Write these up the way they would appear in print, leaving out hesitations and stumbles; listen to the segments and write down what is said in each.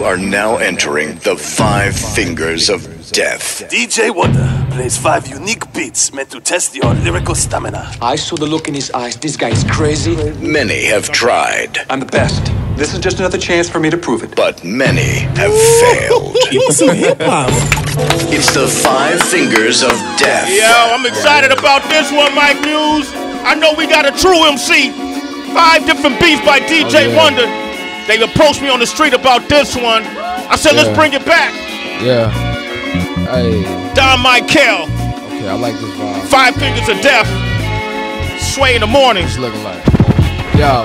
Are now entering the 5 Fingers of Death. DJ Wonder plays 5 unique beats meant to test your lyrical stamina. I saw the look in his eyes. This guy's crazy. Many have tried. I'm the best. This is just another chance for me to prove it. But many have failed. It's the 5 Fingers of Death. Yo, I'm excited about this one, Mike Muse. I know we got a true MC. 5 different beats by DJ Wonder. They approached me on the street about this one. I said, let's bring it back. Yeah. Hey. Don Michael. Okay, I like this vibe. 5 Fingers of Death. Sway in the morning. It's looking like. Yo.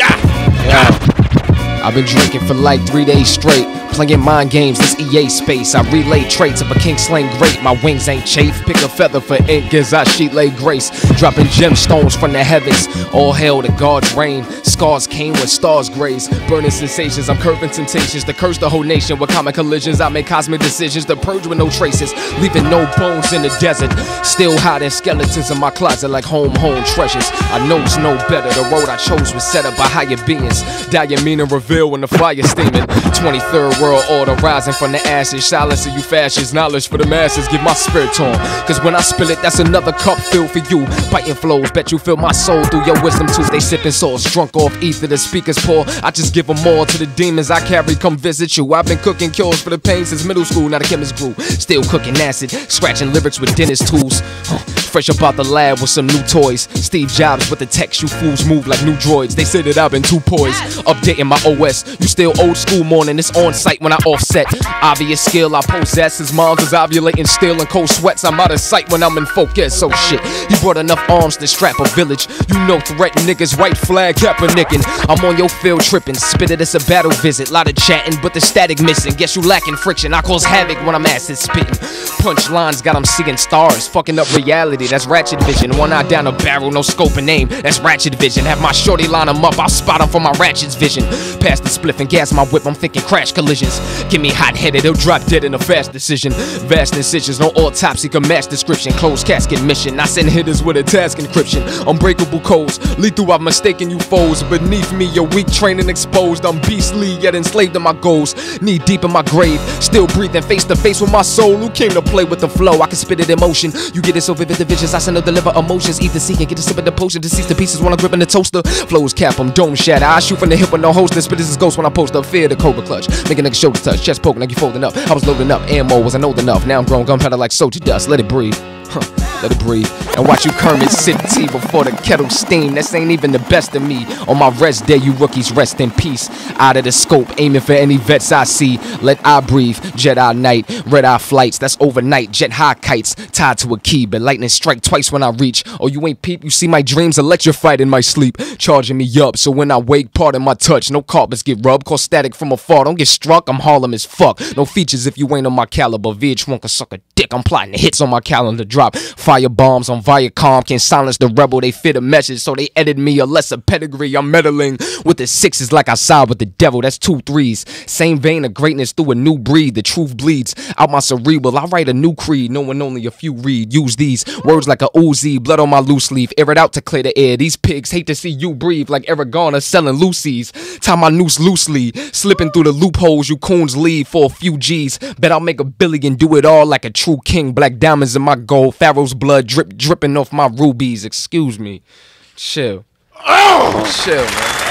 Yeah. I've been drinking for like 3 days straight, playing mind games, this EA space. I relay traits of a king slaying great. My wings ain't chafe, pick a feather for ink as I sheet lay grace. Dropping gemstones from the heavens, all hail to God's reign. Scars came with stars graze, burning sensations. I'm curving temptations to curse the whole nation with comic collisions. I make cosmic decisions to purge with no traces, leaving no bones in the desert. Still hiding skeletons in my closet like home treasures. I knows no better, the road I chose was set up by higher beings. Dying meaning reveal when the fire steaming. 23rd world order rising from the ashes. Silence of you fascists, knowledge for the masses. Give my spirit on, cause when I spill it, that's another cup filled for you. Biting flows, bet you feel my soul through your wisdom too. They sipping sauce, drunk off ether, the speakers pour. I just give them more to the demons I carry, come visit you. I've been cooking cures for the pain since middle school, now the chemist grew. Still cooking acid, scratching lyrics with dentist tools. Fresh up out the lab with some new toys. Steve Jobs with the text, you fools move like new droids. They say that I've been too poised, updating my OS. You still old school morning, it's on site when I offset. Obvious skill I possess, his moms is ovulating still in cold sweats. I'm out of sight when I'm in focus, so shit. He brought enough arms to strap a village. You know threat niggas, white flag, Kaepernickin'. I'm on your field tripping, spit it, it's a battle visit. Lot of chatting, but the static missing. Guess you lacking friction, I cause havoc when I'm acid spitting. Punchlines got them seeing stars, fucking up reality, that's ratchet vision. One eye down a barrel, no scope and aim, that's ratchet vision. Have my shorty line them up, I'll spot them for my ratchet's vision. Past the spliff and gas my whip, I'm thinking crash collisions. Give me hot-headed, he'll drop dead in a fast decision. Vast incisions, no autopsy can match description. Closed casket mission, I send hitters with a task encryption. Unbreakable codes, lethal I've mistaken you foes. Beneath me, your weak training exposed. I'm beastly, yet enslaved to my goals. Knee deep in my grave, still breathing face to face with my soul. Who came to play with the flow? I can spit it in motion. You get it so vivid the visions, I send to deliver emotions. Either seeking, get a sip of the potion, deceased the pieces when I'm gripping the toaster. Flows cap, I'm dome shatter. I shoot from the hip with no holster. Spit this is ghost when I post up. Fear the cobra clutch, make a nigga shoulder touch, chest poking like you folding up. I was loading up, ammo wasn't old enough. Now I'm grown, gunpowder like soldier dust. Let it breathe. Let it breathe. And watch you Kermit sip tea before the kettle steam. This ain't even the best of me. On my rest day, you rookies rest in peace. Out of the scope, aiming for any vets I see. Let I breathe. Jedi night, red eye flights. That's overnight. Jet high kites tied to a key, but lightning strike twice when I reach. Oh, you ain't peep. You see my dreams electrified in my sleep, charging me up. So when I wake, pardon my touch. No carpets get rubbed. Cause static from afar. Don't get struck. I'm Harlem as fuck. No features if you ain't on my caliber. VH1 can suck a dick. I'm plotting the hits on my calendar drop. Fire bombs on Viacom can silence the rebel. They fit a message, so they edit me a lesser pedigree. I'm meddling with the sixes like I side with the devil. That's 2 3s. Same vein of greatness through a new breed. The truth bleeds out my cerebral. I write a new creed, knowing only a few read. Use these words like a Uzi, blood on my loose leaf. Air it out to clear the air. These pigs hate to see you breathe like Eric Garner selling Lucy's. Tie my noose loosely, slipping through the loopholes you coons leave for a few G's. Bet I'll make $1 billion, do it all like a true king. Black diamonds in my gold, Pharaoh's blood dripping off my rubies. Excuse me. Chill. Oh! Chill,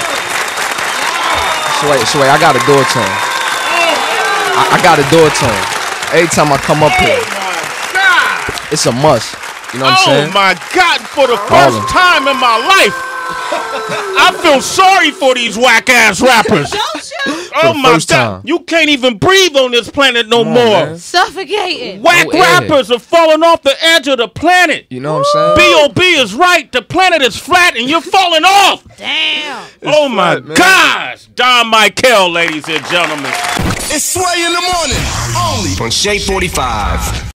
man. Sway, I gotta do it to him. I gotta do it to him. Every time I come up here, it's a must. You know what I'm saying? Oh my God, for the first time in my life, I feel sorry for these whack-ass rappers. Oh my God, you can't even breathe on this planet no more. Man. Suffocating. Whack rappers are falling off the edge of the planet. You know what I'm saying? B.O.B. is right. The planet is flat and you're falling off. Damn. Oh my gosh. Don Michael, ladies and gentlemen. It's Sway in the morning, only on Shade 45.